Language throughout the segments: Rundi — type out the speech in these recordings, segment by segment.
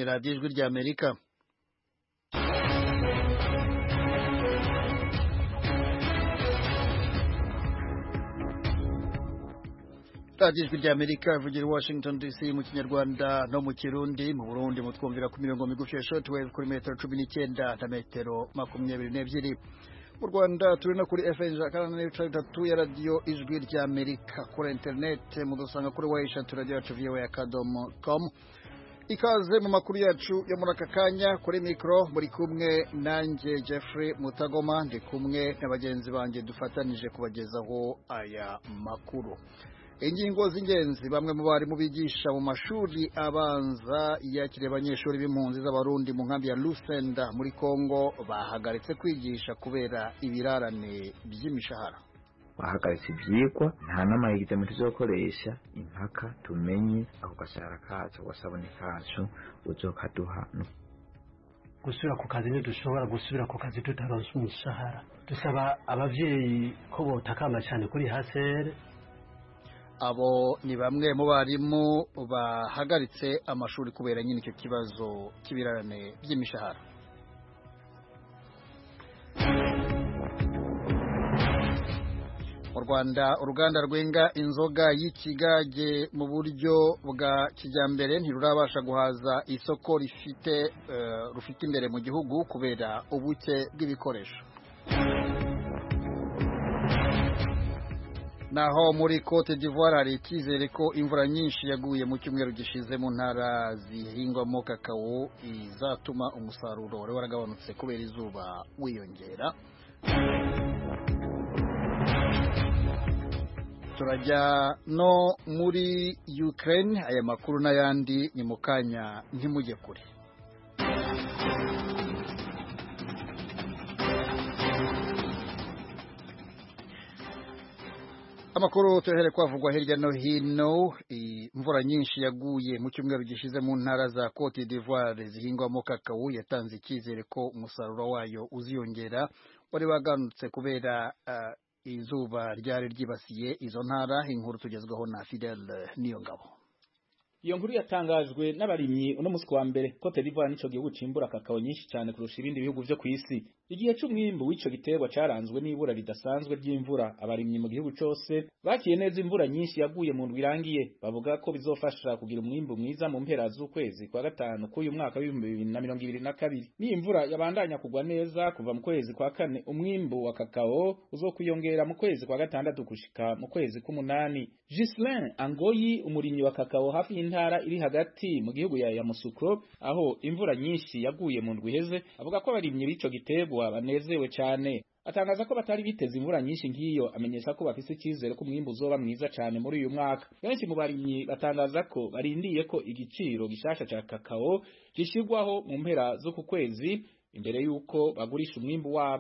radiyo ijwi ry'Amerika. radiyo ijwi ry'Amerika ivugira Washington DC mu Kinyarwanda no mu Kirundi. Mu Burundi mutwumvira ku mirongo migufi ya shortwave kuri metero 19 na metero 22. Mu Rwanda turi no kuri FM 103 ya radiyo ijwi ry'Amerika. Kuri internet mudusanga kuri www.voa.com. Ikaze mu makuru yacu yo muri aka kanya. Kuri mikro muri kumwe nanjye Jeffrey Mutagoma, ndi kumwe n'abagenzi banjye dufatanije kubagezaho aya makuru. Ingingo z'ingenzi: bamwe mu bari mu bigisha mu mashuri abanza yakiriye abanyeshuri b'impunzi z'abarundi mu nkambi ya Lusenda muri Kongo bahagaritse kwigisha kubera ibirarane by'imishahara. Bahagaritse ivyigwa, nta n'amayigize mu tuzokoresha impaka tumenye ako gashahara kacu wasabone kacu uzokaduha. Gusubira ku kazi ntidushobora gusubira ku kazi tutaronse umushahara. Dusaba abavyeyi ko botakamba cyane kuri HCR. Abo ni bamwe mu barimu bahagaritse amashuri kubera nyine icyo kibazo cy'ibirarane by'imishahara. Mu Rwanda uruganda rwenga inzoga y'ikigage mu buryo bwa kijyambere ntirurabasha guhaza isoko rufite imbere mu gihugu kubera ubuke bw'ibikoresho. Naho muri Cote d'Ivoire hari icyizere ko imvura nyinshi yaguye mu cyumweru gishize mu ntara zihingwamo kakao izatuma umusaruro wari waragabanutse kubera izuba wiyongera. Turajya no muri Ukraine, aya makuru n'ayandi ni mu kanya ntimujye kure. Amakuru tuhere kwavugwa hirya no hino. Imvura nyinshi yaguye mu cyumweru gishize mu ntara za Cote d'Ivoire zihingwamo kakao yatanze icyizere ko umusaruro wayo uziyongera wari waganutse kubera izuba ryari ryibasiye izo ntara. Inkuru tugezweho na Fidel Niyongabo. Iyo nkuru yatangajwe n'abarimyi uno musi wa mbere. Cote d'Ivoire nico gihugu cimbura kakao nyinshi cyane kurusha ibindi bihugu vyo kwisi. Igihe c'umwimbu w'ico giterwa caranzwe n'ibura ridasanzwe ry'imvura. Abarimyi mu gihugu cose bakiye neza imvura nyinshi yaguye mu ndwi irangiye. Bavuga ko bizofasha kugira umwimbu mwiza mu mpera z'ukwezi kwa gatanu k'uyu mwaka wa 2022. Ni imvura yabandanya kugwa neza kuva mu kwezi kwa kane. Umwimbu wa kakao uzokwiyongera mu kwezi kwa gatandatu gushika mu kwezi k'umunani. Ghislain Angoyi, umurimyi wa kakao hafi y'intara iri hagati mu gihugu ya Yamoussoukro, aho imvura nyinshi yaguye mu ndwi heze, avuga ko abarimyi b'ico giterwa banezewe cyane. Atangaza ko batari biteze imvura nyinshi ngiyo, amenyesha ko bafise icyizere ko umwimbu uzoba mwiza cyane muri uyu mwaka. Benshi mu barimyi batangaza ko barindiye ko igiciro gishasha ca kakao gishirwaho mu mpera zo ku kwezi imbere yuko bagurisha umwimbu wabo.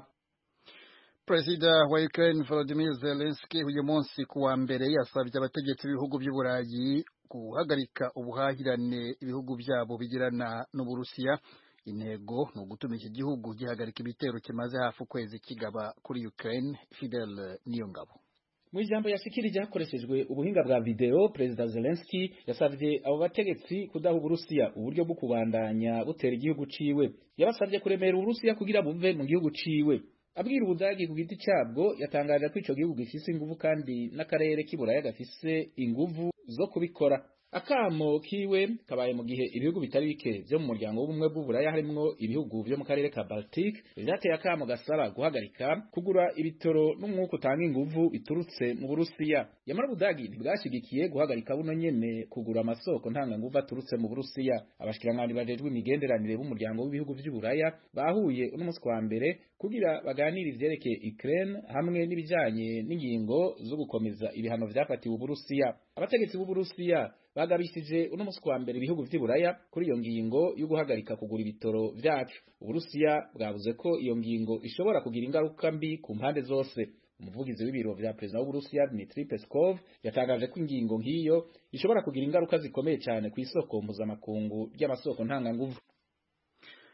Perezida wa Ukraine Volodymyr Zelensky uyu munsi kuwa mbere yasabye abategetsi b'ibihugu by'Uburayi guhagarika ubuhahirane ibihugu byabo bigirana n'Uburusiya. Intego ni ugutuma iki gihugu gihagarika ibitero kimaze hafi ukwezi kigaba kuri Ukraine. Fidel Niyongabo. Mu ijambo yashikirije hakoreshejwe ubuhinga bwa video, Perezida Zelensky yasavye abo bategetsi kudaha Uburusiya uburyo bwo kubandanya butera igihugu ciwe. Yabasavye kuremera Uburusiya kugira buve mu gihugu ciwe. Abwira Ubudagi ku giti cyabwo yatangaje ko ico gihugu gifise inguvu kandi n'akarere k'Iburaya gafise inguvu zo kubikora. Akamo kiwe kabaye mu gihe ibihugu bitari bike byo mu muryango w'ubumwe bw'Uburaya harimwo ibihugu byo mu karere ka Baltic byateye akamo gasaba guhagarika kugura ibitoro n'umwuka utanga inguvu biturutse mu Burusiya. Yamara Ubudagi ntibwashigikiye guhagarika buno nyene kugura amasoko ntanga nguvu aturutse mu Burusiya. Abashikiranganje bajejwe imigenderanire b'umuryango w'ibihugu by'Uburaya bahuye uno musi wa mbere kugira baganire ivyerekeye Ukraine hamwe n'ibijanye n'ingingo zo gukomeza ibihano vyafatiwe Uburusiya. Abategetsi b'Uburusiya bagabishije uno musi wa mbere ibihugu vy'Iburaya kuri iyo ngingo yo guhagarika kugura ibitoro vyacu. Uburusiya bwavuze ko iyo ngingo ishobora kugira ingaruka mbi ku mpande zose. Umuvugizi w'ibiro vya Perezida w'Uburusiya Dmitry Peskov yatangaje ko ingingo nk'iyo ishobora kugira ingaruka zikomeye cyane ku isoko mpuzamakungu ry'amasoko ntanganguvu.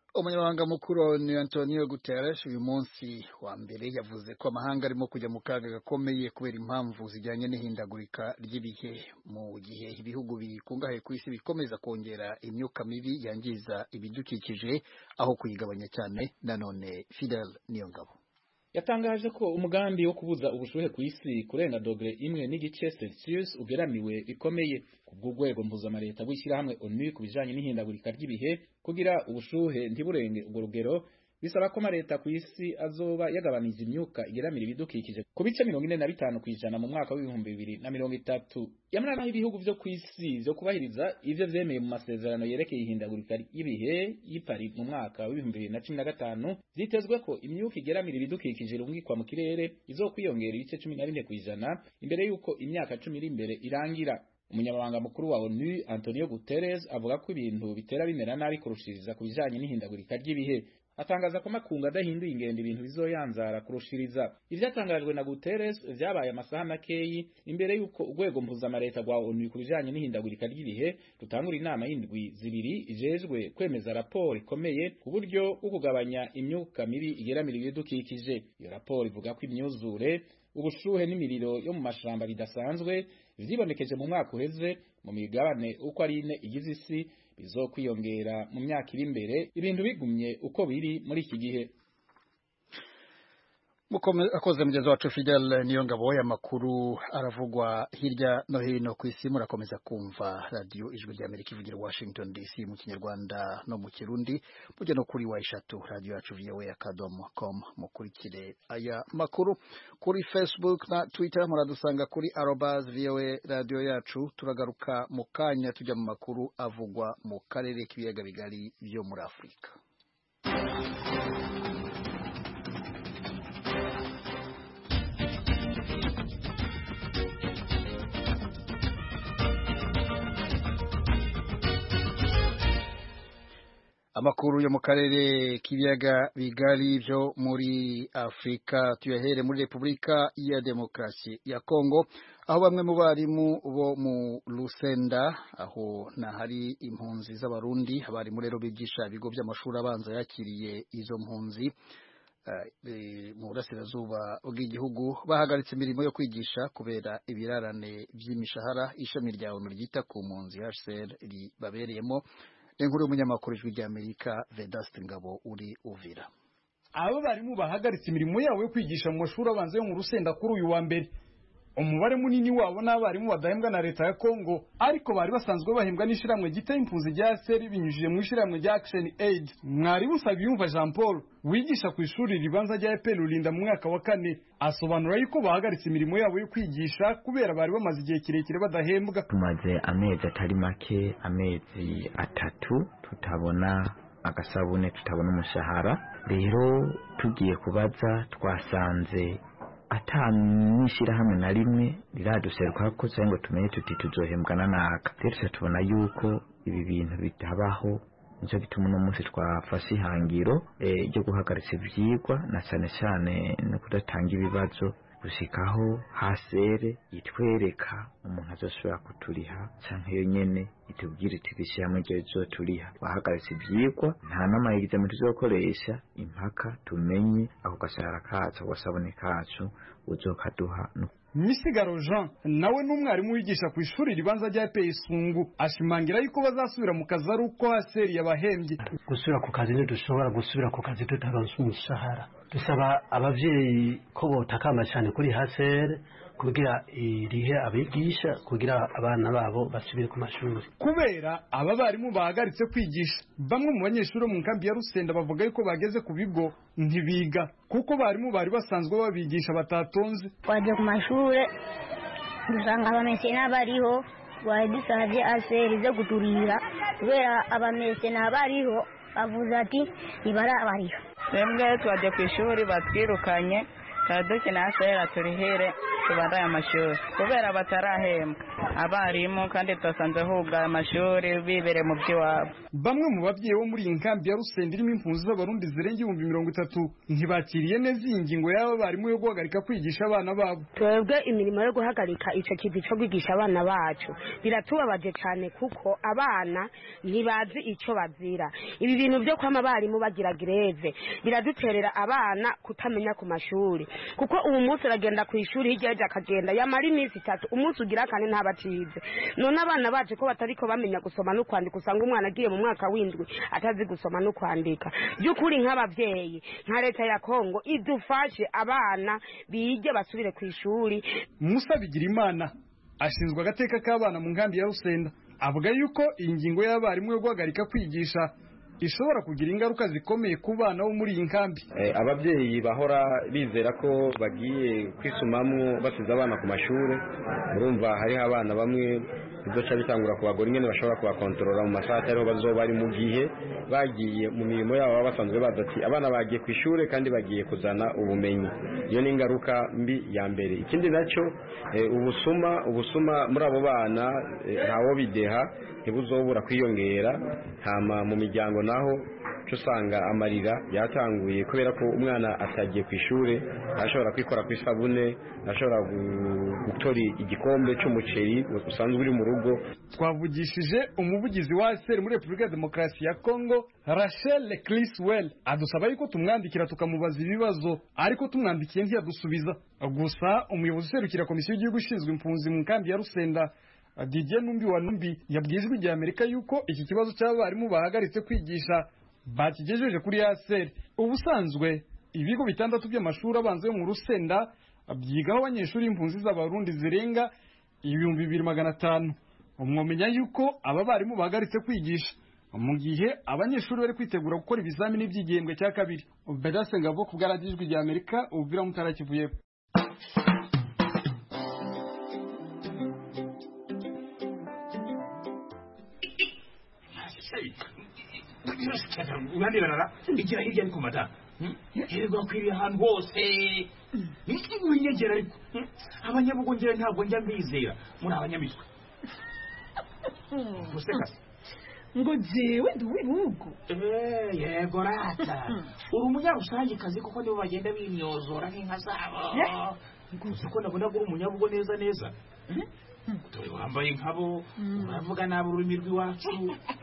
Umunyamabanga mukuru ni Antonio Guterres uyu munsi wa mbere yavuze ko amahanga arimo kujya mu kaga gakomeye kubera impamvu zijyanye n'ihindagurika ry'ibihe mu gihe ibihugu bikungahaye ku isi bikomeza kongera imyuka mibi yangiza ibidukikije aho kuyigabanya cyane. Nanone Fidel Niyongabo yatangaje ko umugambi wo kubuza ubushuhe ku isi kurenga dogere 1.5 ugeramiwe bikomeye kubw'urwego mpuzamareta bw'ishyirahamwe ONU ku bijanye n'ihindagurika ry'ibihe kugira ubushuhe ntiburenge urwo rugero bisaba ko amareta ku isi azoba yagabanije imyuka igeramira ibidukikije ku bice 45% mu mwaka w'2030. Yamara naho ibihugu vyo ku isi vyo kubahiriza ivyo vyemeye mu masezerano yerekeye ihindagurika ry'ibihe y'Ipari mu mwaka w'2015 zitezwe ko imyuka igeramira ibidukikije irungikwa mu kirere izokwiyongera ibice 14% imbere yuko imyaka 10 iri imbere irangira. Umunyamabanga mukuru wa ONU Antonio Guterres avuga ko ibintu bitera bimera nabi kurushiriza ku bijanye n'ihindagurika ry'ibihe. Atangaza ko makungu adahinduye ingendo ibintu bizoyanzara kurushiriza. Ivyatangajwe na Guterres vyabaye amasaha makeyi imbere yuko urwego mpuzamareta rwa ONU ku bijanye n'ihindagurika ry'ibihe rutangura inama y'indwi zibiri ijejwe kwemeza raporo ikomeye ku buryo bwo kugabanya imyuka mibi igeramira ibidukikije. Iyo raporo ivuga ko imyuzure, ubushuhe n'imiriro yo mu mashamba bidasanzwe vyibonekeje mu mwaka uheze mu migabane uko ari 4 igize isi bizokwiyongera mu myaka iri imbere ibintu bigumye uko biri muri iki gihe. Akoze mugezi wacu Fidel Niyongabo y'amakuru aravugwa hirya no hino ku isi. Murakomeza kumva radio Ijwi ry'Amerika ivugira Washington DC mu Kinyarwanda no mu Kirundi, mujye no kuri wa3 radio yacu voa.com mukurikire aya makuru. Kuri Facebook na Twitter muradusanga kuri @voa radio yacu. Turagaruka mu kanya tujya mu makuru avugwa mu karere k'ibiyaga bigari byo muri Afrika. Amakuru yo mu karere k'ibiyaga bigari byo muri Afrika tuyahere muri Repubulika ya Demokarasi ya Kongo, aho bamwe mu barimu bo mu Lusenda aho hari impunzi z'abarundi, abarimu rero bigisha ibigo by'amashuri abanza yakiriye izo mpunzi mu burasirazuba bw'igihugu bahagaritse imirimo yo kwigisha kubera ibirarane by'imishahara ishami rya ONU ryita ku mpunzi HCR babereyemo. Inkuru y'umunyamakuru w'Ijwi ry'Amerika Vedaste Ngabo uri Uvira. Abo barimu bahagaritse imirimo yabo yo kwigisha mu mashuri abanza yo mu Rusenda kuri uyu wa mbere. Umubare munini wabo n'abarimu badahembwa na leta ya Kongo, ariko bari basanzwe bahembwa n'ishiramwe gita impunzi rya seri binyujije mu ishiramwe rya Action Aid. Mwarimu Sabiyumva Jean Paul wigisha ku ishuri ribanza rya EPE Lulinda mu mwaka wa 4 asobanura yuko bahagaritse imirimo yabo yo kwigisha kubera bari bamaze igihe kirekire badahembwa. Tumaze amezi atari make, amezi 3 tutabona agasabune, tutabona umushahara. Rero tugiye kubaza twasanze atanishira hamwe na rimwe riraduseruka ko cyangwa tumenye tuti tuzohembwana naka. Rero tubona yuko ibi bintu bitabaho, nicyo gituma uno munsi twafashe ihangiro ryo guhagaritsa ivyigwa na cyane no kudatanga ibibazo gushikaho hasere itwereka umuntu azoshobora kuturiha canke yo nyene itubwira iti bishyamwe ryo zoturiha. Bahagaritse ivyigwa, nta n'amayigize mu tuzokoresha impaka tumenye ako gashahara kacu wasabone kacu uzokaduha. Misigaro Jean nawe n'umwarimu wigisha ku ishuri ribanza rya Peisungu ashimangira yuko bazasubira mu kazi ari uko haseri yabahembye. Gusubira ku kazi dushobora gusubira ku kazi tutaronse umushahara. Dusaba abavyeyi ko botakama cyane kuri haseri kugira irihe abigisha kugira abana babo basubire ku mashuri. Kubera aba barimu bahagaritse kwigisha, bamwe mu banyeshuri mu nkambi ya Rusenda bavuga yuko bageze ku bigo ntibiga kuko barimu bari basanzwe babigisha batatonze. Twaje ku mashuri dusanga abamesena bariho, dusabye aseri zo kuturira kubera abamesena bariho bavuze ati ntibarabariho. Twebwe twaje ku ishuri batwirukanye, dukeneye aseri aturihere tubandanye amashuri kubera batarahembwa abarimu kandi twasanze huga amashuri bibere mu by'iwabo. Bamwe mu babyeyi bo muri iyi nkambi ya Rusenda irimo impunzi z'abarundi zirenga 30,000 ntibakiriye neza iyi ngingo y'aba barimu yo guhagarika kwigisha abana babo. Twebwe imirimo yo guhagarika ico kivi cyo kwigisha abana bacu biratubabaje cyane kuko abana ntibazi ico bazira. Ibi bintu byo kwama barimu bagira greve biraduterera abana kutamenya ku mashuri kuko ubu munsi aragenda ku ishuri hirya akagenda yamara iminsi 3 umunsi ugira kane ntabacize. None abana baje ko batariko bamenya gusoma no kwandika usanga umwana agiye mu mwaka w'indwi atazi gusoma no kwandika. Byukuri nk'abavyeyi nka leta ya Kongo idufashe abana bige basubire ku ishuri. Musa Bigirimana ashinzwe agateka k'abana mu nkambi ya Rusenda avuga yuko ingingo y'abarimu yo guhagarika kwigisha ishobora kugira ingaruka zikomeye ku bana bo muri iyi nkambi. Ababyeyi bahora bizera ko bagiye kwisumamwo basize abana ku mashuri, urumva hariho abana bamwe bizoca bitangura kubagora ingene bashobora kubakontorora mu masaha atariho bazoba bari mu gihe bagiye mu mirimo yabo basanzwe bazi ati abana bagiye ku ishuri kandi bagiye kuzana ubumenyi. Iyo ni ingaruka mbi ya mbere. Ikindi nacyo ubusuma muri abo bana ntawo bideha ntibuzobura kwiyongera, hama mu miryango naho usanga amarira yatanguye kubera ko umwana atagiye ku ishuri ashobora kwikora ku isabune, ashobora gutora igikombe cy'umuceri usanzwe uri mu rugo. Twavugishije umuvugizi wa ASR muri Republika ya Demokarasi ya Kongo Rachel Criswell adusaba yuko tumwandikira tukamubaza ibibazo ariko tumwandikiye ntiyadusubiza. Gusa umuyobozi userukira komisiyo y'igihugu ishinzwe impunzi mu nkambi ya Rusenda Didier Numbi wa Numbi yabwiye ijwi rya Amerika yuko iki kibazo cy'abarimu bahagaritse kwigisha bakigejeje kuri ASR. Ubusanzwe ibigo 6 by'amashuri abanza yo mu Rusenda byigaho abanyeshuri impunzi z'abarundi zirenga 2500. Umwomenya yuko aba barimu bahagaritse kwigisha mu gihe abanyeshuri bari kwitegura gukora ibizamini by'igihembwe cya kabiri. Bedase Ngabo ku bwaragijwe rya Amerika ubwira mutara kivuye. Urandi barara igira hirya ariko mata Yego kwiri ahantu hose winyegera ariko abanyabugongera ntabwo njya mbizera muri abanyamitwe Museka ngo jewe nduwibugo yego rata uri umunyarusange kazi kuko nibo bagenda bimyozora nk'inka zabo kuko nabona ko uri umunyabugo neza dore wambaye nkabo uravuga nabi ururimi rw'iwacu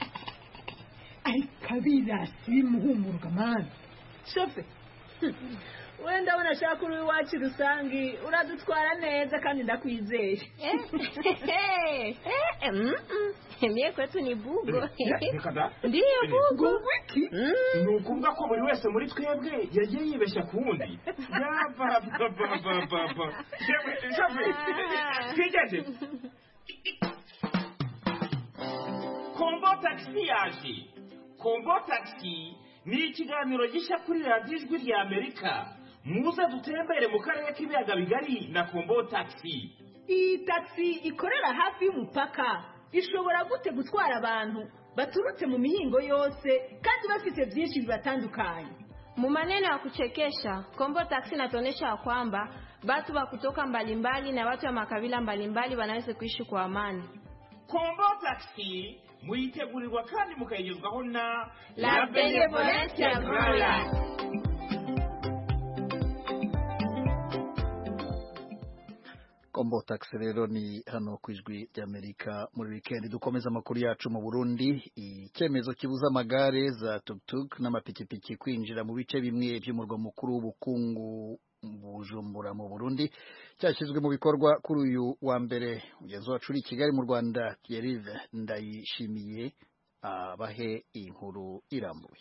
kabirasi muhumuruka mani shofe wenda abona ashaka uri iwacu rusangi uradutwara neza kandi ndakwizeye mie kwetu ni bugo ndiyo bugo wiki ni ukuvuga ko buri wese muri twebwe yagiye yibeshya ku wundi shofe twigeze kombo taxi yaje Kombo Taxi ni ikiganiro gishya kuri radiyo ijwi rya Amerika. Muze dutembere mu karere k'ibiyaga bigari na Kombo Taxi. Iyi taxi ikorera hafi y'umupaka ishobora gute gutwara abantu baturutse mu mihingo yose kandi bafite byinshi bibatandukanye. Mu maneno ya kuchekesha, Kombo Taxi inatuonyesha kwamba watu wa kutoka mbalimbali na watu wa makabila mbalimbali wanaweza kuishi kwa amani. Kombo Taxi muyitegurirwa kandi mukayigezwaho na La Benevolencia Royal. Kombo Taxi rero ni hano ku ijwi ry'Amerika muri weekend. Dukomeza amakuru yacu mu Burundi. Icyemezo kibuza amagare za tuk-tuk n'amapikipiki kwinjira mu bice bimwe by'umurwa mukuru w'ubukungu Bujumbura mu Burundi cyashyizwe mu bikorwa kuri uyu wa mbere. Umugenzi wacu uri Kigali mu Rwanda Thierry Ndayishimiye abahe inkuru irambuye.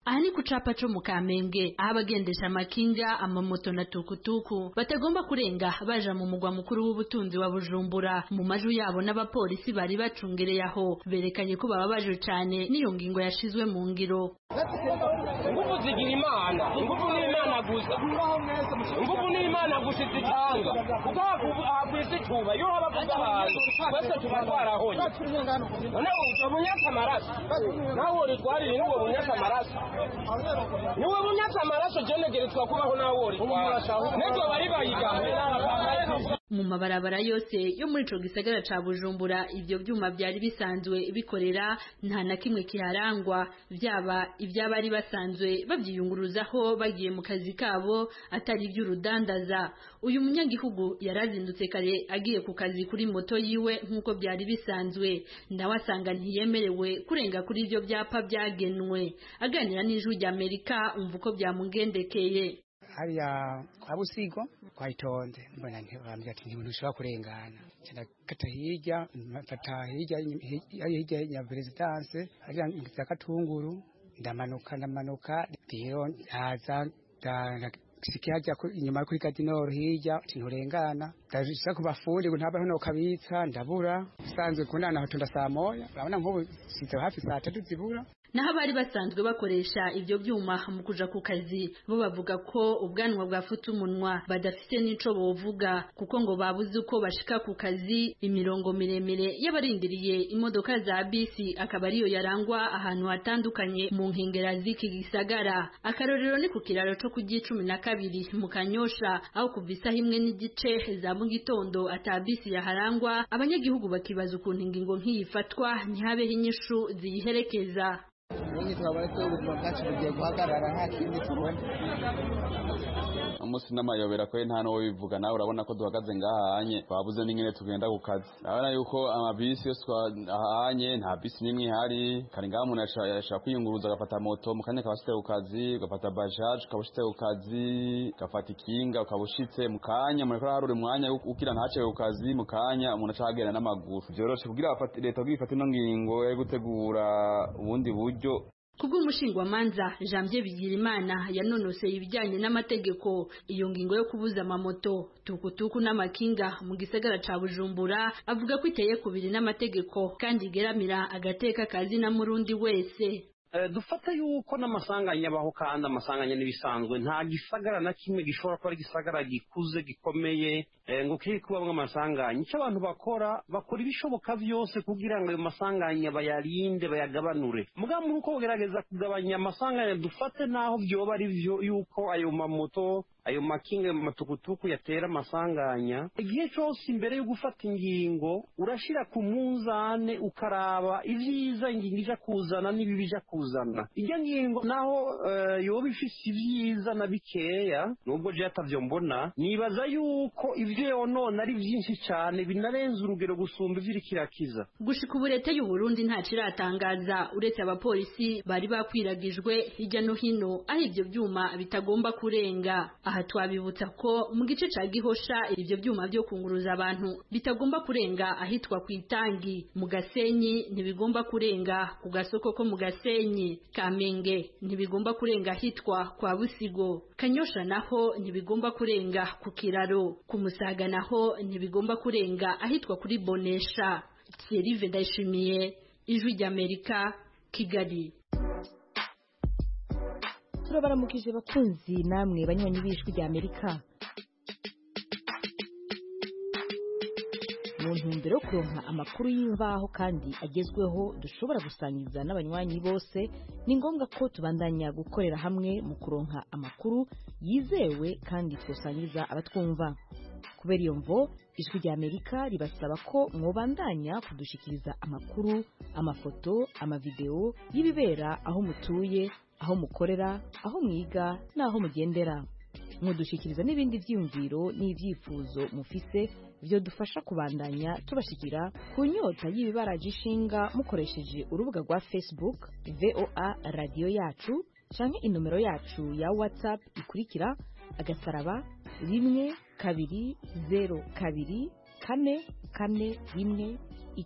aha ni ku capa co mu Kamenge aho abagendesha amakinga amamoto na tukutuku batagomba kurenga baja mu mugwa mukuru w'ubutunzi wa Bujumbura. Mu maju yabo n'abapolisi bari bacungereye aho berekanye ko bababajwe cane n'iyo ngingo yashizwe mu ngiro. Nguvu zigira imana, nguvu ni imana gusa, nguvu ni imana gusa zitanga ukakwisi tuba yo abavuga abantu twese tubatwarahonye none ubunyaka amaraso nawe uritwarira n'ubwo bunyaka amaraso niwe bunyaka amaraso jenegeretswa kubaho nawe uritwara netwe bari bayigambe. Mu mabarabara yose yo muri ico gisagara ca Bujumbura ivyo vyuma byari bisanzwe bikorera nta na kimwe kiharangwa, byaba iby'abari basanzwe babyiyunguruzaho bagiye mu kazi kabo atari iby'urudandaza. Uyu munyagihugu yarazindutse kare agiye ku kazi kuri moto yiwe nk'uko byari bisanzwe, nawe asanga ntiyemerewe kurenga kuri ivyo byapa byagenwe. Aganira n'Ijwi ry'Amerika umva uko byamugendekeye. hariya kwa Busigo kwa Itonde mbona ntibambye ati ntibintu ushobora kurengana cyane kata hirya mfata hirya ya presidence hariya ngita Katunguru ndamanuka rero haza sikiaja inyuma kuri Kadinoro hirya tinurengana ndashaka kubafundi ntabaho no kabitsa ndabura sanzwe kunana hatunda saa moya urabona nkubu size hafi saa 3 zibura. Naho bari basanzwe bakoresha ivyo byuma mu kuja ku kazi bo bavuga ko ubwanwa bwafuta umunwa badafite nico bovuga kuko ngo babuze uko bashika ku kazi. Imirongo miremire y'abarindiriye imodoka za bisi akaba ariyo yarangwa ahantu hatandukanye mu nkengera z'iki gisagara. Akarorero ni ku kiraro cyo kugi 12 mu Kanyosha aho kuvisa himwe n'igice za mu gitondo atabisi yaharangwa. Abanyagihugu bakibaza ukuntu ingingo nk'iyifatwa ntihabeho inyishu ziyiherekeza. Wengi tunabaretse ubuzima bwacu bugiye guhagarara nta kindi tubona. Umunsi n'amayobera ko nta no bivuga nawe urabona ko duhagaze ngahanye twabuze n'ingene tugenda ku kazi. Urabona yuko amabisi yose twahanye nta bisi nimwe hari kari ngaho umuntu ashaka kwiyunguruza agafata moto mu kanya kabashitse ku kazi gafata bajaj kabushitse ku kazi gafata ikinga ukabushitse mu kanya muri ko hari umwanya ukira ntace ku kazi mu kanya umuntu acagenda n'amaguru byoroshe kugira leta bwifata ino ngingo yo gutegura ubundi buryo. Kubw'umushingwamanza Janvier Bigirimana yanonoseye ibijyanye n'amategeko, iyo ngingo yo kubuza amamoto tukutuku n'amakinga mu gisagara ca Bujumbura avuga ko iteye kubiri n'amategeko kandi igeramira agateka kazi na murundi wese. Dufata yuko n'amasanganya baho kandi amasanganya nibisanzwe nta gisagara na kimwe gishobora kuba gisagara gikuze gikomeye ngo kiri kubamwe amasanganya. Icyo abantu bakora ibishoboka byose kugira ngo ayo masanganya bayarinde bayagabanure. Mugambo uko ugerageza kugabanya amasanganya dufate naho byoba ari byo yuko ayo mamoto ayo makinga matukutuku yatera amasanganya. Igihe cyose imbere yo gufata ingingo urashira ku munzane ukaraba ivyiza ingingo ija kuzana n'ibibija kuzana. Ijya ngingo naho yoba ifise ivyiza na bikeya nubwo je atavyo mbona nibaza yuko ivyo none ari byinshi cyane binarenze urugero gusumba ivyirikirakiza. Gushika ubu leta y'u Burundi nta ciratangaza uretse abapolisi bari bakwiragijwe hirya no hino aho ivyo byuma bitagomba kurenga. Aha twabibutsa ko mu gice ca Gihosha ivyo byuma byo kunguruza abantu bitagomba kurenga ahitwa ku Itangi, mu Gasenyi ntibigomba kurenga ku gasoko ko mu Gasenyi, Kamenge ntibigomba kurenga ahitwa kwa Busigo, Kanyosha naho ntibigomba kurenga ku kiraro, ku Musaga naho ntibigomba kurenga ahitwa kuri Bonesha. Thierry Vedashimiye, Ijwi ry'Amerika, Kigali. Turabaramukije bakunzi namwe banywanyi b'Ijwi ry'Amerika. Mu ntumbero yo kuronka amakuru y'imvaho kandi agezweho dushobora gusangiza n'abanywanyi bose, ni ngombwa ko tubandanya gukorera hamwe mu kuronka amakuru yizewe kandi twosangiza abatwumva. Kubera iyo mvo Ijwi ry'Amerika ribasaba ko mwobandanya kudushikiriza amakuru, amafoto, amavideo y'ibibera aho mutuye, aho mukorera, aho mwiga n'aho mugendera. Mudushikiriza n'ibindi vyiyumviro n'ivyifuzo mufise byo dufasha kubandanya tubashikira ku nyota y'ibibaraje ishinga mukoresheje urubuga rwa Facebook VOA Radio Yacu canke inomero yacu ya WhatsApp ikurikira agasaraba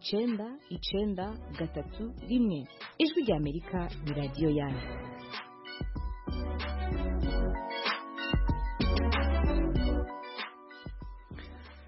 1-2-2-4-4-1-9-9-3-1. Ijwi ry'Amerika ni radio yanyu.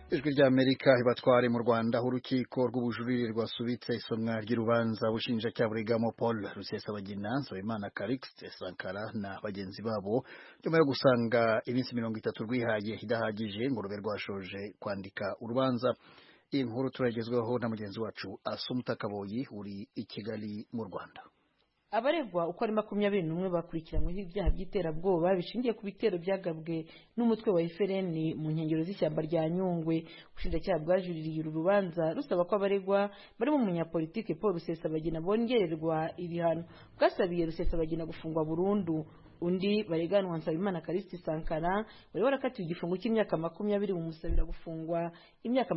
Ijwi rya Amerika ibatware mu Rwanda urukiko rw'ubujurire rwasubitse isomwa ry'urubanza bushinjacyaha burigamo Paul Rusesabagina, Nsabimana Calixte Sankara na bagenzi babo nyuma yo gusanga iminsi 30 rwihaye idahagije ngo rube rwashoje kwandika urubanza. Iyi nkuru turagezweho na mugenzi wacu Asumta Kaboyi uri i Kigali mu Rwanda. Abaregwa uko ari 21 bakurikiranyweho ibyaha by'iterabwoba bishingiye ku bitero byagabwe n'umutwe wa FRN mu nkengero z'ishyamba rya Nyungwe. Ubushinjacyaha bwajuririye uru rubanza rusaba ko abaregwa barimo umunyapolitike Paul Rusesabagina bongererwa ibihano. Bwasabiye Rusesabagina gufungwa burundu. Undi bareganwa Nsabimana Calixte Sankara wari warakatiwe igifungo cy'imyaka 20 bumusabira gufungwa imyaka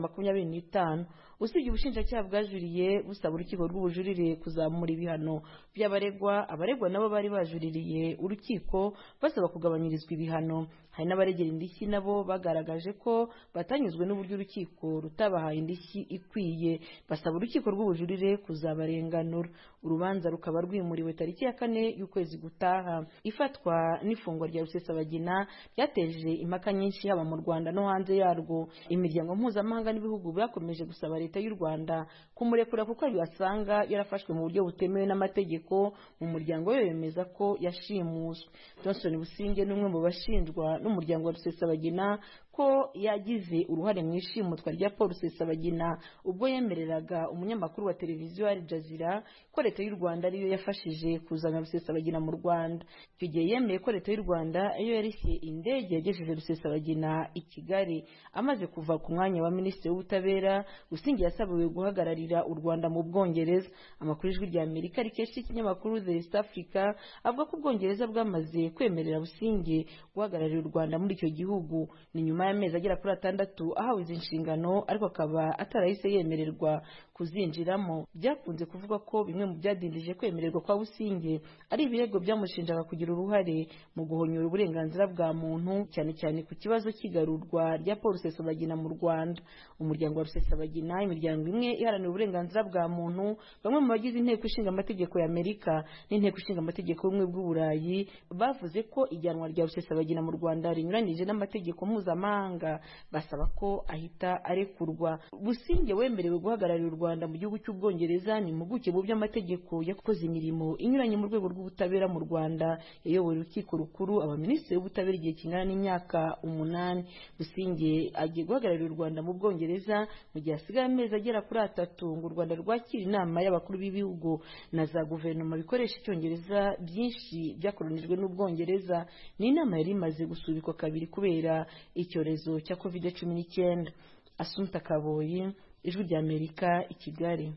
25. Usibye ubushinjacyaha bwajuriye busaba urukiko rw'ubujurire kuzamura ibihano by'abaregwa. Abaregwa nabo bari bajuririye urukiko basaba kugabanyirizwa ibihano. Hari n'abaregera indishyi nabo bagaragaje ko batanyuzwe n'uburyo urukiko rutabahaye indishyi ikwiye, basaba urukiko rw'ubujurire kuzabarenganura. Urubanza rukaba rwimuriwe tariki ya 4 y'ukwezi gutaha. Ifatwa n'ifungwa rya Rusesabagina byateje impaka nyinshi haba mu Rwanda no hanze yarwo. Imiryango mpuzamahanga n'ibihugu byakomeje gusaba leta y'u Rwanda kumurekura kuko yasanga yarafashwe mu buryo butemewe n'amategeko. Mu muryango we yemeza ko yashimuswe. Johnson Businge n'umwe mu bashinjwa n'umuryango wa Rusesabagina ko yagize uruhare mu ishimutwa rya Paul Rusesabagina ubwo yemereraga umunyamakuru wa televiziyo Al Jazeera ko leta y'u Rwanda ariyo yafashije kuzana Rusesabagina mu Rwanda. Icyo gihe yemeye ko leta y'u Rwanda iyo yarishyuye indege yagejeje Rusesabagina i Kigali. Amaze kuva ku mwanya wa minisitiri w'ubutabera, Businge yasabiwe guhagararira u Rwanda mu Bwongereza. Amakuru y'Ijwi rya Amerika rikesha ikinyamakuru The East Africa avuga ko Ubwongereza bwamaze kwemerera Businge guhagararira u Rwanda muri icyo gihugu. Ni nyuma y'amezi agera kuri 6 ahawe izi nshingano, ariko akaba atarahise yemererwa kuzinjiramo. Byakunze kuvuga ko bimwe mu byadindije kwemererwa kwa Businge ari ibirego byamushinjaga kugira uruhare mu guhonyora uburenganzira bwa muntu, cyane cyane ku kibazo cy'igarurwa rya Paul Rusesabagina mu Rwanda. Umuryango wa Rusesabagina, imiryango imwe iharanira uburenganzira bwa muntu, bamwe mu bagize inteko ishinga amategeko ya Amerika n'inteko ishinga amategeko y'ubumwe bw'Uburayi bavuze ko ijyanwa rya Rusesabagina mu Rwanda rinyuranije n'amategeko mpuzamahanga, basaba ko ahita arekurwa. Businge wemerewe guhagararira u Rwanda mu gihugu cy'Ubwongereza ni impuguke mu by'amategeko, yakoze imirimo inyuranye mu rwego rw'ubutabera mu Rwanda, yayoboye urukiko rukuru, abaminisitiri w'ubutabera igihe kingana n'imyaka 8. Businge agiye guhagararira u Rwanda mu Bwongereza mu gihe hasigaye amezi agera kuri 3 ngo u Rwanda rwakira inama y'abakuru b'ibihugu na za guverinoma bikoresha icyongereza byinshi byakoronijwe n'Ubwongereza. Ni inama yari imaze gusubikwa kabiri kubera icyorezo cya COVID-19. Asumta Kaboyi, Ijwi rya Amerika i Kigali.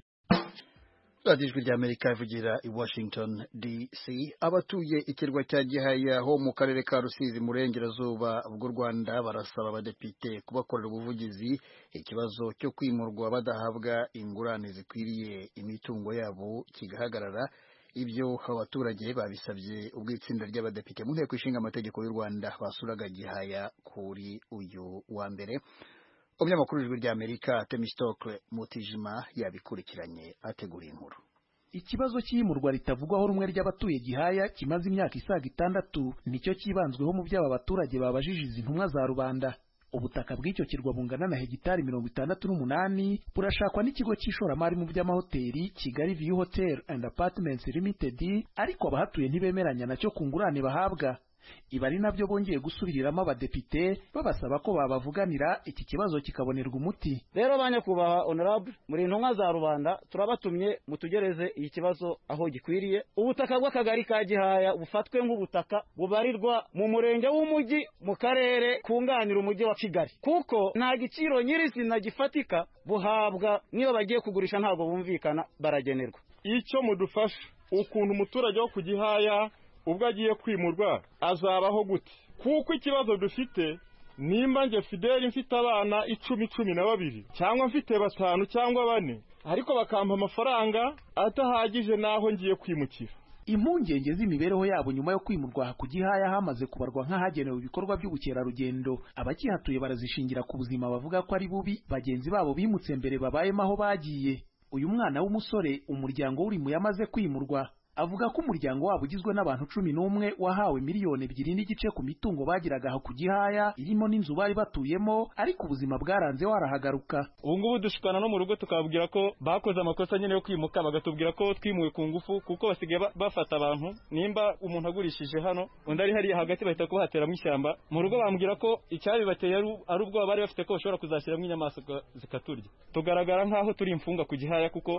Ijwi rya Amerika ivugira i Washington DC. Abatuye ikirwa cya Gihaya ho mu karere ka Rusizi mu burengerazuba bw'u Rwanda barasaba abadepite kubakorera ubuvugizi ikibazo cyo kwimurwa badahabwa ingurane zikwiriye imitungo yabo kigahagarara. Ibyo abaturage babisabye ubwo itsinda ry'abadepite mu nteko ishinga amategeko y'u Rwanda basuraga Gihaya kuri uyu wa mbere. Umunyamakuru w'Ijwi rya Amerika Temistokle Mutijima yabikurikiranye ategura inkuru. Ikibazo cy'imurwa ritavugwaho rumwe ry'abatuye Gihaya kimaze imyaka isaga 6 nicyo kibanzweho mu by'aba baturage babajije izi ntumwa za rubanda. Ubutaka bw'icyo kirwa bungana na hegitari 68 burashakwa n'ikigo cy'ishoramari mu by'amahoteli Kigali View Hotel and Apartments Limited, ariko abahatuye ntibemeranya nacyo ku ngurane bahabwa. Ibi ari nabyo bongeye gusubiriramo abadepite babasaba ko babavuganira iki kibazo kikabonerwa umuti. Rero banyakubaha honorable muri intumwa za rubanda turabatumye mutugereze iyi kibazo aho gikwiriye. Ubutaka bw'akagari ka Gihaya bufatwe nk'ubutaka bubarirwa mu murenge w'umujyi mu karere kunganira umujyi wa Kigali, kuko nta giciro nyirizina gifatika buhabwa niba bagiye kugurisha ntabwo bumvikana baragenerwa. Icyo mudufasha ukuntu umuturage wo ku Gihaya ubwo agiye kwimurwa azabaho gute? Kuko ikibazo dufite nimba nge Fideli mfite abana 12 cyangwa mfite 5 cyangwa 4, ariko bakampa amafaranga atahagije naho ngiye kwimukira. Impungenge z'imibereho yabo nyuma yo kwimurwa ku Gihaya hamaze kubarwa nk'ahagenewe ibikorwa by'ubukerarugendo, abakihatuye barazishingira ku buzima bavuga ko ari bubi bagenzi babo bimutse mbere babayemo aho bagiye. Uyu mwana w'umusore umuryango uri mu yamaze kwimurwa avuga ko umuryango wabo ugizwe n'abantu 11 wahawe miliyoni 2.5 ku mitungo bagiraga aho ku Gihaya irimo n'inzu bari batuyemo, ariko ubuzima bwaranze warahagaruka. Ubu ngubu dushikana no mu rugo tukabwira ko bakoze amakosa nyine yo kwimuka, bagatubwira ko twimuwe ku ngufu kuko basigaye bafata abantu, nimba umuntu agurishije hano undi ari hariya hagati bahita kuhateramo ishyamba. Mu rugo bambwira ko icyabibateye ari ubwo bari bafite ko bashobora kuzashyiramo inyamaswa zikaturya. Tugaragara nkaho turi imfunga ku Gihaya kuko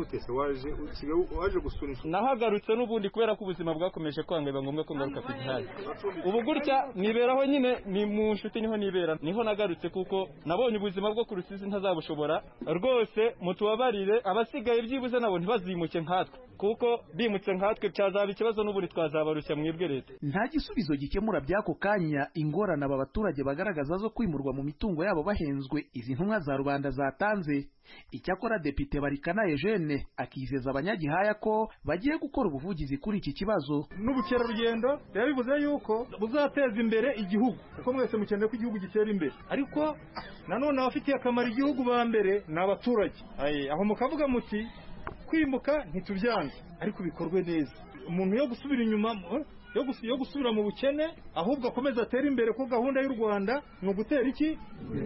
waje gusunisha. Nahagarutse n'ubundi kubera ko ubuzima bwakomeje kwanga, biba ngombwa ko ngaruka ku Gihaya. Ubu gutya niberaho nyine ni mu nshuti niho nibera, niho nagarutse kuko nabonye ubuzima bwo ku Rusizi ntazabushobora. Rwose mutubabarire abasigaye byibuze nabo ntibazimuke nkatwe, kuko bimutse nkatwe cyazaba ikibazo n'ubundi twazabarushya mwebwe leta. Nta gisubizo gikemura by'ako kanya ingorane aba baturage bagaragaza zo kwimurwa mu mitungo yabo bahenzwe izi ntumwa za rubanda zatanze. Icyakora Depite Barikana Eugene akizeza abanyagihaya ko bagiye gukora ubuvugizi kuri iki kibazo. N'ubukerarugendo yabivuze yuko buzateza imbere igihugu, kuko mwese mukeneye ko igihugu gitera imbere, ariko nanone abafitiye akamaro igihugu ba mbere ni abaturage. Aho mukavuga muti kwimuka ntitubyanze, ariko bikorwe neza. Umuntu yo gusubira inyuma yo gusubira mu bukene, ahubwo akomeza atera imbere, ko gahunda y'u Rwanda ni ugutera iki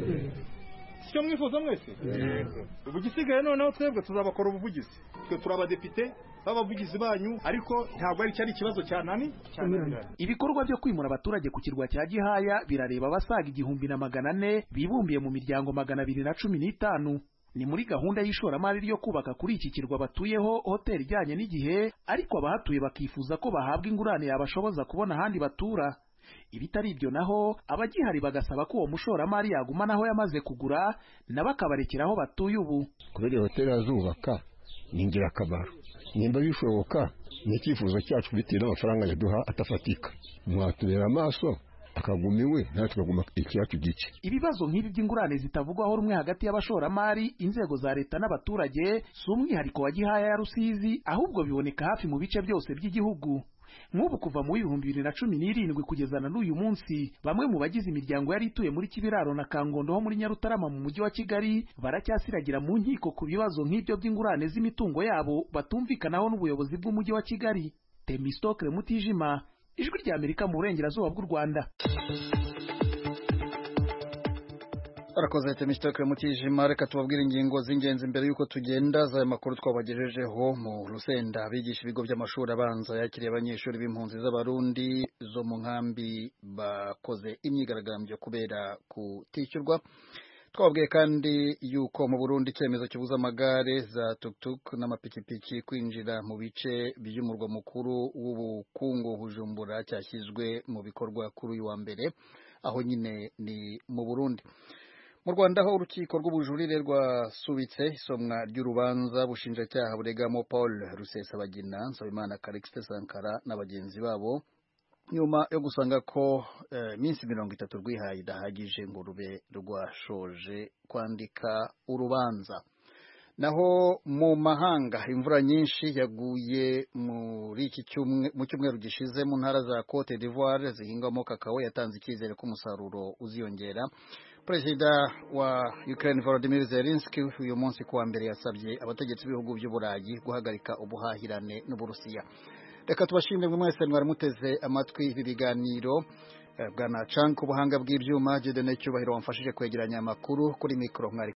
cyo mwifuza mwese. Ubu gisigaye noneho twebwe tuzabakora ubuvugizi, twe turabadepite babavugizi banyu, ariko ntabwo ari cyari ikibazo cyanani. Ibikorwa byo kwimura abaturage ku kirwa cya Gihaya birareba abasaga 1400 bibumbiye mu miryango 215. Ni muri gahunda y'ishoramari ryo kubaka kuri iki kirwa batuyeho hoteli ijyanye n'igihe, ariko abahatuye bakifuza ko bahabwa ingurane yabashoboza kubona ahandi batura. Ibitari ibyo naho abagihari bagasaba ko uwo mushoramari yaguma naho yamaze kugura n'abakabarekeraho batuye ubu. Kubera iyo hoteli azubaka ni ingirakamaro, nimba bishoboka ni icyifuzo cyacu bitewe n'amafaranga yaduha atafatika, mwatubera amaso akaguma iwe natwe tukaguma icyacu gice. Ibibazo nk'ibi by'ingurane zitavugwaho rumwe hagati y'abashoramari, inzego za leta n'abaturage si umwihariko wa Gihaya ya Rusizi, ahubwo biboneka hafi mu bice byose by'igihugu. Nk'ubu kuva mu 2017 kugeza na n'uyu munsi, bamwe mu bagize imiryango yari ituye muri Kibiraro na Kangondo ho muri Nyarutarama mu mujyi wa Kigali baracyasiragira mu nkiko ku bibazo nk'ibyo by'ingurane z'imitungo yabo batumvikanaho n'ubuyobozi bw'umujyi wa Kigali. Temistokle Mutijima, Ijwi rya Amerika mu burengerazuba bw'u Rwanda. Arakoze Temistokle Mutijima. Reka tubabwire ingingo z'ingenzi mbere yuko tugenda za makuru twabagejejeho. Mu Rusenda abigisha ibigo by'amashuri abanza yakiriye abanyeshuri b'impunzi z'abarundi zo mu nkambi bakoze imyigaragambyo kubera kutishyurwa. Twababwiye kandi yuko mu Burundi icyemezo kibuza amagare za tuk-tuk n'amapikipiki kwinjira mu bice by'umurwa mukuru w'ubukungu Bujumbura cyashyizwe mu bikorwa kuri uyu wa mbere, aho nyine ni mu Burundi. Mu Rwanda ho urukiko rw'ubujurire rwasubitse isomwa ry'urubanza bushinjacyaha buregamo Paul Rusesabagina, Nsabimana Calixte Sankara n'abagenzi babo, nyuma yo gusanga ko minsi 30 rwihaye idahagije ngo rube rwashoje kwandika urubanza. Naho mu mahanga imvura nyinshi yaguye muri iki cyumweru gishize mu ntara za Cote d'Ivoire zihingamo kakao yatanze icyizere ko umusaruro uziyongera. Perezida wa Ukraine Volodymyr Zelensky uyu munsi kuwa mbere yasabye abategetsi b'ibihugu by'Uburayi guhagarika ubuhahirane n'Uburusiya. Reka tubashimire mwese mwari muteze amatwi ibi biganiro. Bwana Chang ubuhanga bw'ibyuma, Jedene Cyubahiro wamfashije kwegeranya amakuru kuri mikro mwari